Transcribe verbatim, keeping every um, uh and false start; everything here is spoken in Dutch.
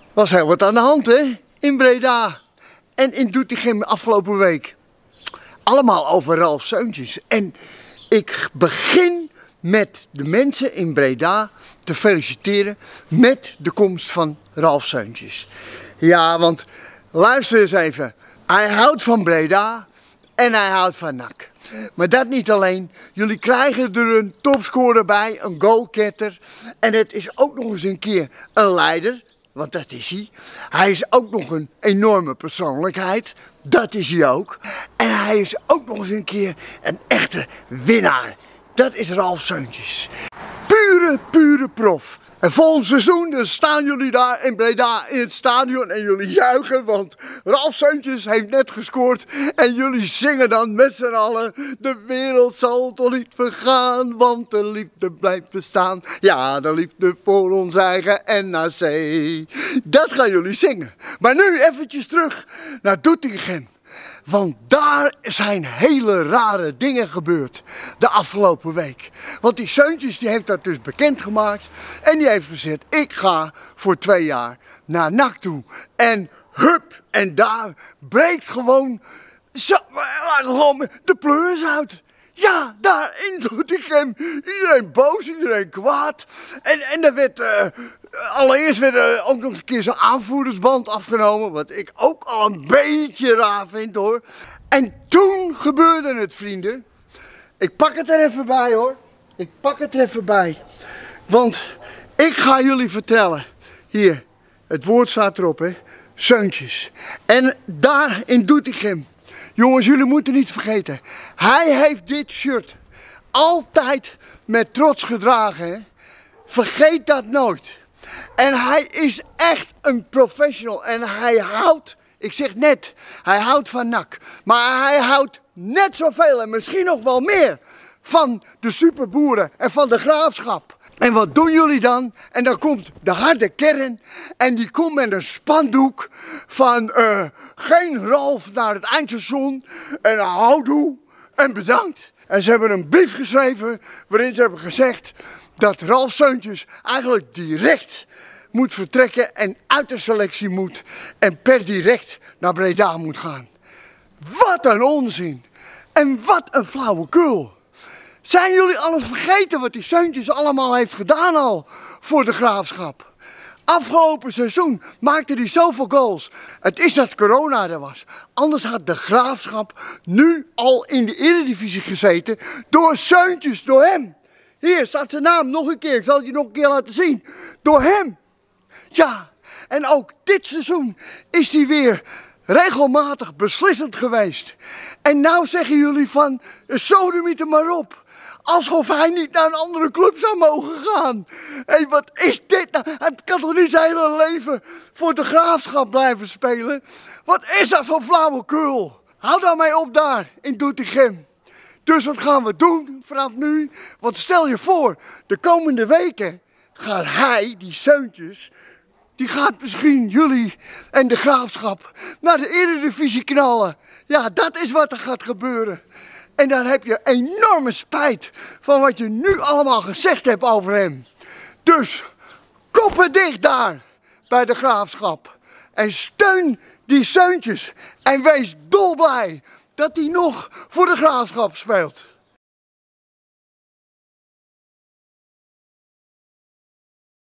Was heel wat aan de hand, hè? In Breda en in Doetinchem afgelopen week. Allemaal over Ralf Seuntjes. En ik begin met de mensen in Breda te feliciteren met de komst van Ralf Seuntjes. Ja, want luister eens even. Hij houdt van Breda en hij houdt van N A C. Maar dat niet alleen. Jullie krijgen er een topscorer bij, een goalgetter. En het is ook nog eens een keer een leider. Want dat is hij. Hij is ook nog een enorme persoonlijkheid. Dat is hij ook. En hij is ook nog eens een keer een echte winnaar. Dat is Ralf Seuntjes. Pure, pure prof. En volgend seizoen dan staan jullie daar in Breda in het stadion en jullie juichen, want Ralf Seuntjes heeft net gescoord en jullie zingen dan met z'n allen: de wereld zal toch niet vergaan, want de liefde blijft bestaan. Ja, de liefde voor ons eigen N A C. Dat gaan jullie zingen. Maar nu eventjes terug naar Doetinchem. Want daar zijn hele rare dingen gebeurd de afgelopen week. Want die Seuntjes die heeft dat dus bekendgemaakt. En die heeft gezegd, ik ga voor twee jaar naar N A C toe. En hup, en daar breekt gewoon, zo, gewoon de pleuris uit. Ja, daar in Doetinchem. Iedereen boos, iedereen kwaad. En, en er werd, uh, allereerst werd er ook nog eens een keer zo'n aanvoerdersband afgenomen. Wat ik ook al een beetje raar vind hoor. En toen gebeurde het, vrienden. Ik pak het er even bij hoor. Ik pak het er even bij. Want ik ga jullie vertellen. Hier, het woord staat erop hè. Seuntjes. En daar in Doetinchem. Jongens, jullie moeten niet vergeten, hij heeft dit shirt altijd met trots gedragen. Hè? Vergeet dat nooit. En hij is echt een professional en hij houdt, ik zeg net, hij houdt van N A C. Maar hij houdt net zoveel en misschien nog wel meer van de superboeren en van de graafschap. En wat doen jullie dan? En dan komt de harde kern en die komt met een spandoek van uh, geen Ralf naar het eindstation en een houdoe en bedankt. En ze hebben een brief geschreven waarin ze hebben gezegd dat Ralf Seuntjes eigenlijk direct moet vertrekken en uit de selectie moet en per direct naar Breda moet gaan. Wat een onzin en wat een flauwekul. Zijn jullie alles vergeten wat die Seuntjes allemaal heeft gedaan al voor de graafschap? Afgelopen seizoen maakte hij zoveel goals. Het is dat corona er was. Anders had de graafschap nu al in de Eredivisie gezeten door Seuntjes, door hem. Hier staat zijn naam nog een keer, ik zal het je nog een keer laten zien. Door hem. Ja, en ook dit seizoen is hij weer regelmatig beslissend geweest. En nou zeggen jullie van, sodemiet er maar op. Alsof hij niet naar een andere club zou mogen gaan. Hé, hey, wat is dit nou? Hij kan toch niet zijn hele leven voor de graafschap blijven spelen? Wat is dat voor flauwekul? Hou daar mee op daar, in Doetinchem. Dus wat gaan we doen vanaf nu? Want stel je voor, de komende weken gaat hij, die Seuntjes, die gaat misschien jullie en de graafschap naar de Eredivisie knallen. Ja, dat is wat er gaat gebeuren. En dan heb je enorme spijt van wat je nu allemaal gezegd hebt over hem. Dus koppen dicht daar bij de graafschap. En steun die Seuntjes. En wees dolblij dat hij nog voor de graafschap speelt.